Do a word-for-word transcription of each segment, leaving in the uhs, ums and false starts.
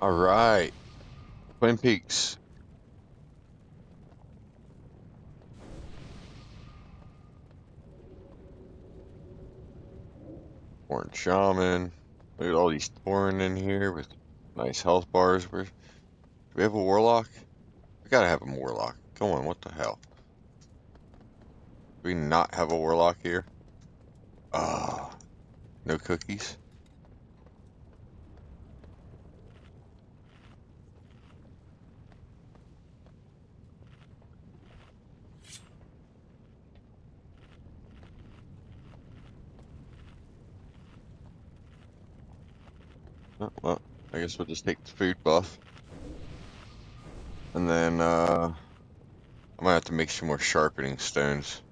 All right, Twin Peaks. Orange Shaman. Look at all these Tauren in here with nice health bars. Where, do we have a Warlock? We gotta have a Warlock. Come on, what the hell? Do we not have a Warlock here? Ah, no cookies? Oh, well, I guess we'll just take the food buff. And then, uh, I might have to make some more sharpening stones.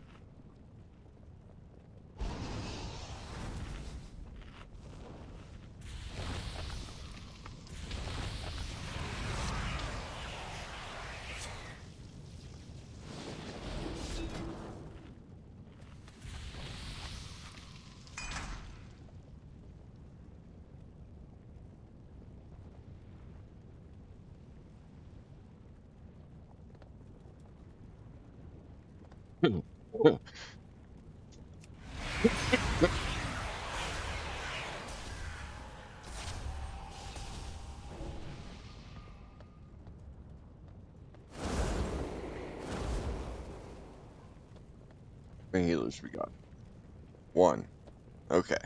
How many healers we got? One. Okay.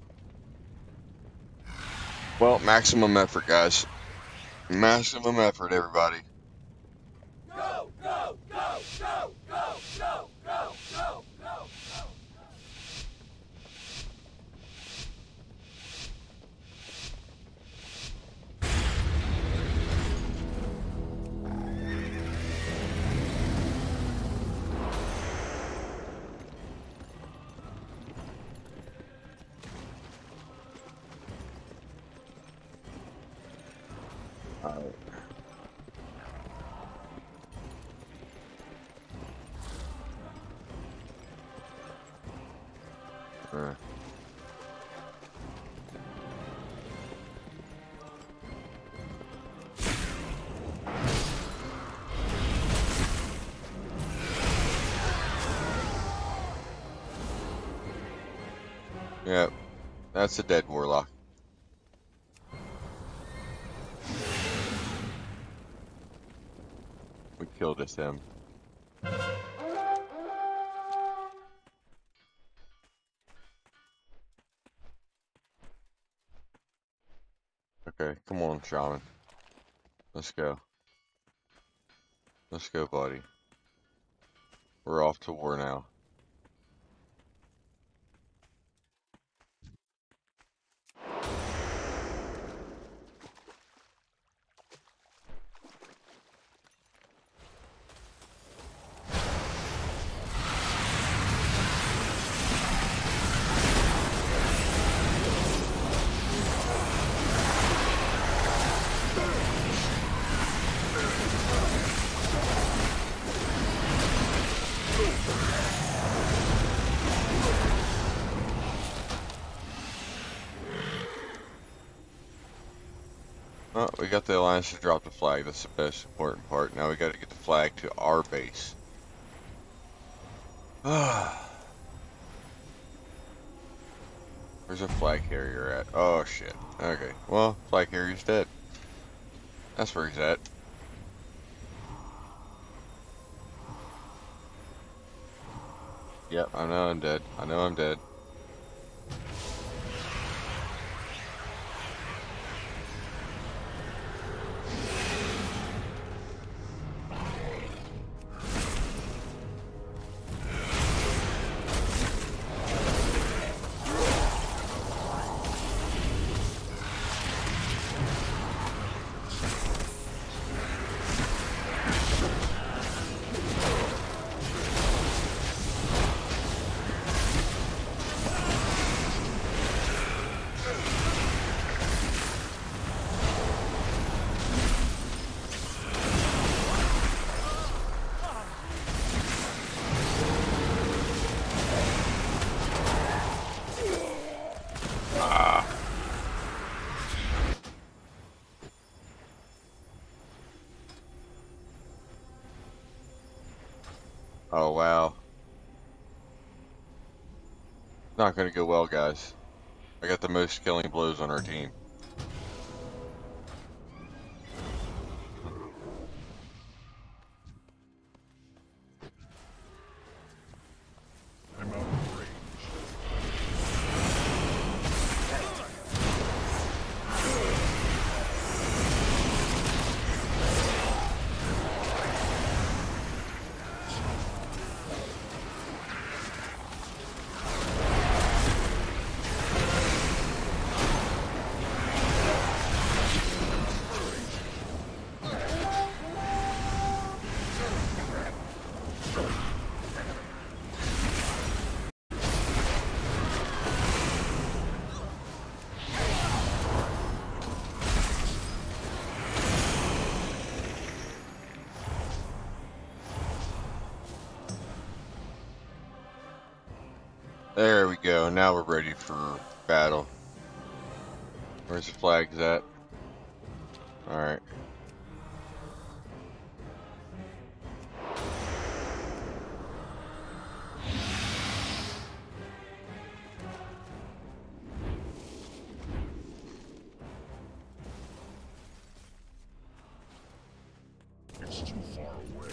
Well, maximum effort, guys. Maximum effort, everybody. Go, go, go, go, go, go, go, go, go, go. Alright. Uh. Yep, that's a dead Warlock. We killed us him. Okay, come on, Shaman. Let's go. Let's go, buddy. We're off to war now. Oh, we got the Alliance to drop the flag. That's the best important part. Now we got to get the flag to our base. Where's a flag carrier at? Oh shit. Okay. Well, flag carrier's dead. That's where he's at. Yep, I know I'm dead. I know I'm dead. Oh, wow. Not gonna go well, guys. I got the most killing blows on our team. I'm out of range. There we go. Now we're ready for battle. Where's the flags at? Alright. It's too far away.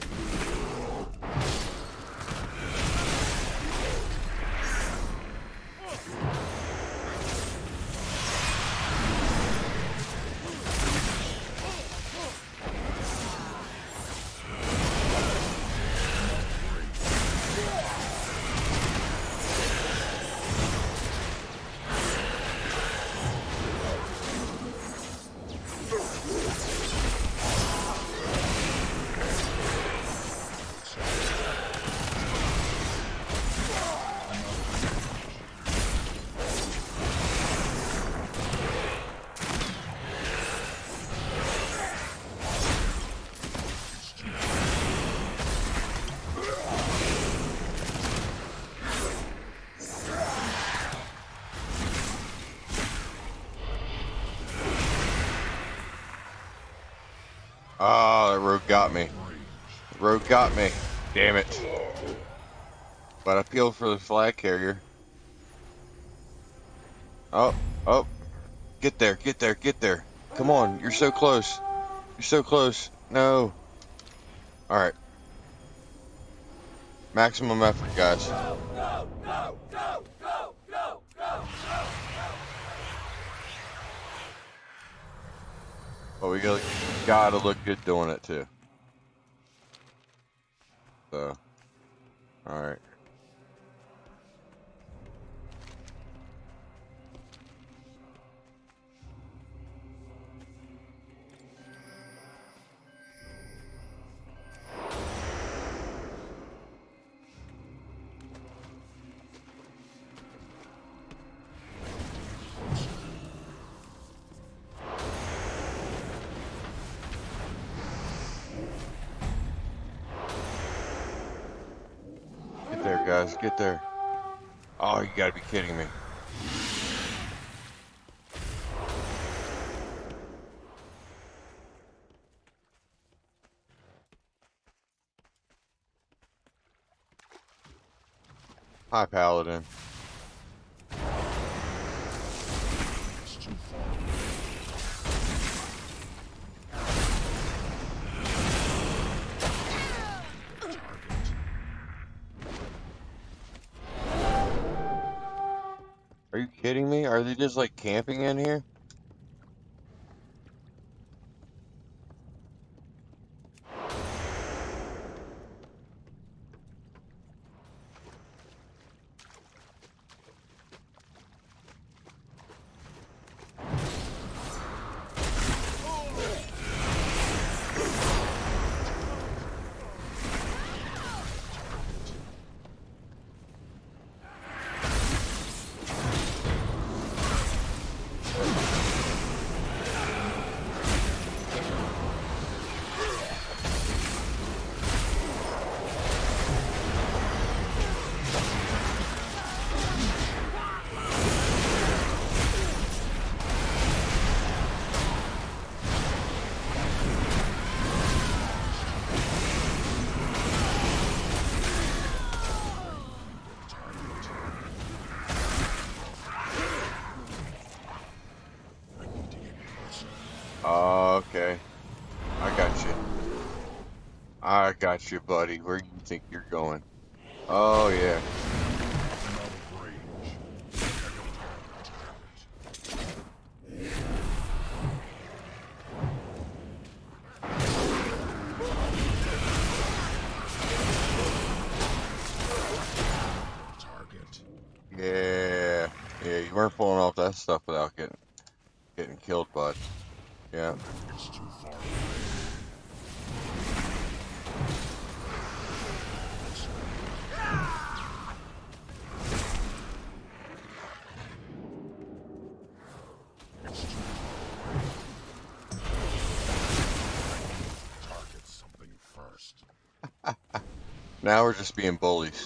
Ah, that rogue got me. The rogue got me. Damn it. But I peeled for the flag carrier. Oh, oh. Get there, get there, get there. Come on, you're so close. You're so close. No. Alright. Maximum effort, guys. Go, go, go, go, go, go, go, go. But we gotta, gotta look good doing it too. So, alright. Get there, guys, get there. Oh, you gotta be kidding me. Hi, Paladin. It's too far away. Are you kidding me? Are they just like camping in here? I got you, buddy. Where do you think you're going? Oh, yeah. I'm out of range. I don't have a target. Target. Yeah. Yeah, you weren't pulling off that stuff without getting getting killed, bud. Yeah. It's too far away. It's too far away. Target something first. Now we're just being bullies.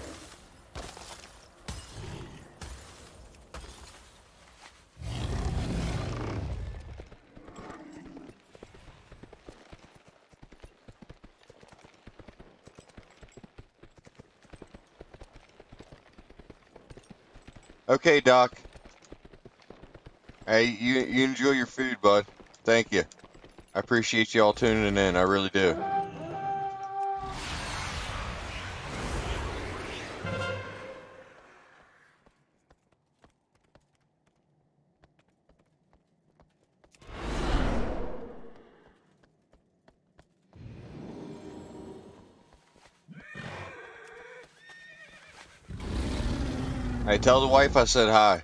Okay, Doc. Hey, you you enjoy your food, bud. Thank you. I appreciate you all tuning in. I really do. Hey, tell the wife I said hi.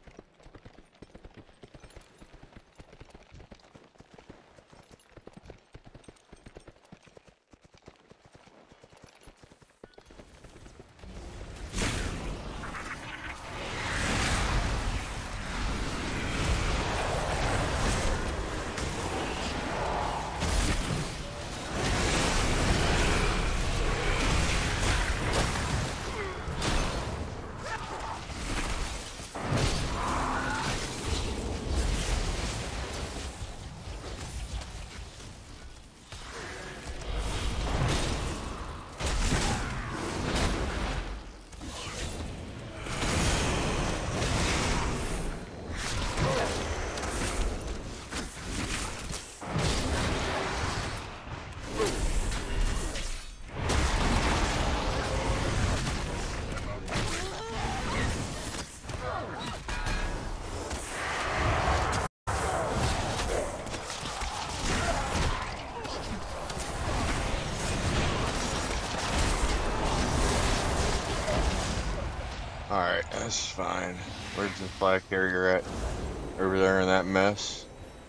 Alright, that's fine. Where's the flag carrier at? Over there in that mess?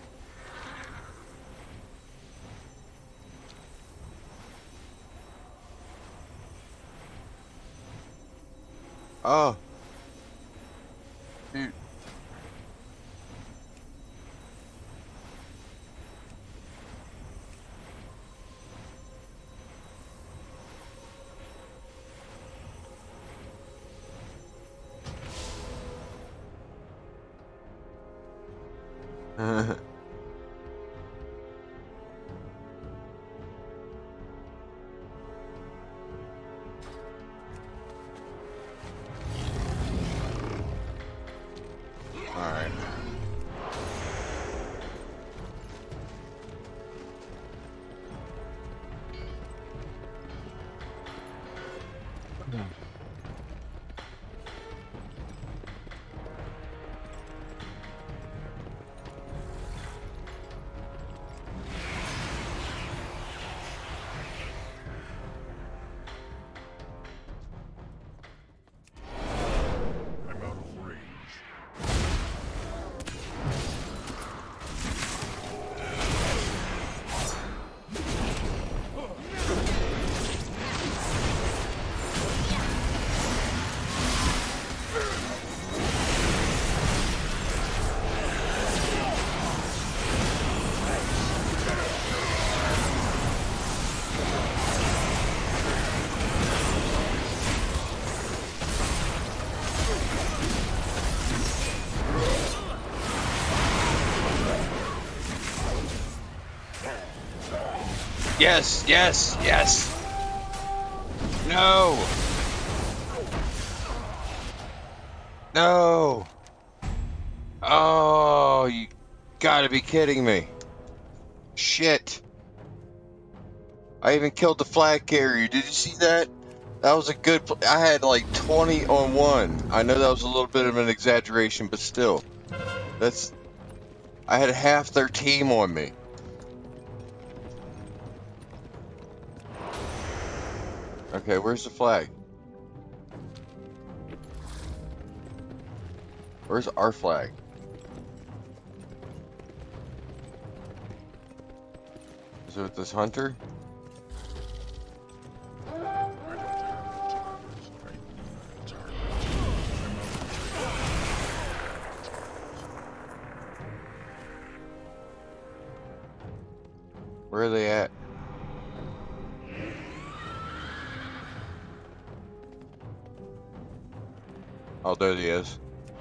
Oh. Dude. Alright. I'm out of range. Yes, yes, yes! No! No! Oh, you gotta be kidding me. Shit. I even killed the flag carrier. Did you see that? That was a good. Pl I had like twenty on one. I know that was a little bit of an exaggeration, but still, that's. I had half their team on me. Okay, where's the flag? Where's our flag? Is it with this hunter? Where are they at? Oh, there he is.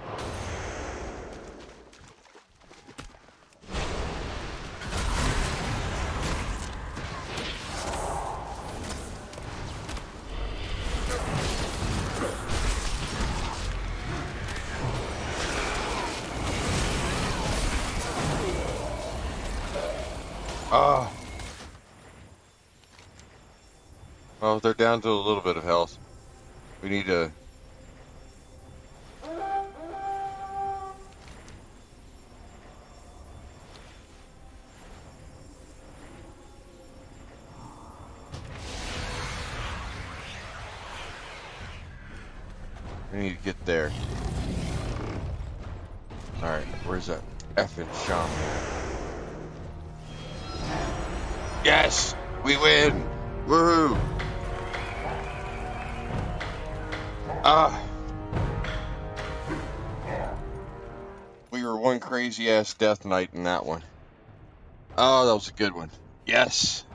Oh. Well, they're down to a little bit of health. We need to... We need to get there. Alright, where's that effing shaman? Yes! We win! Woohoo! Ah! We were one crazy ass death knight in that one. Oh, that was a good one. Yes!